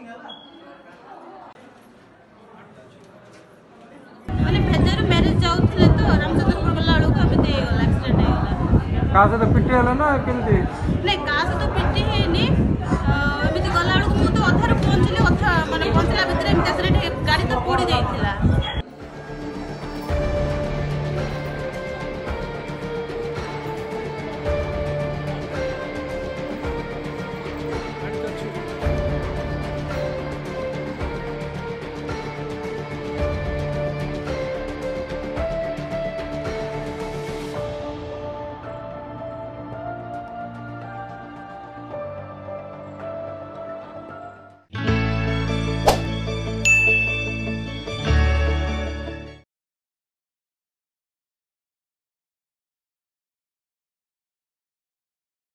मैंने भेजर मैरिज जाउथले तो रामचंद्रपुर गला बेलू को एमती गला एक्सीडेंट हो गला का से तो पिटी हला ना केमती नहीं का से तो पिटी हेनी एमती गला बेलू को मु तो अधार पहुंचली अथा माने पहुंचला भितर एमती एक्सीडेंट गाड़ी तो पोड़ी जाइथिला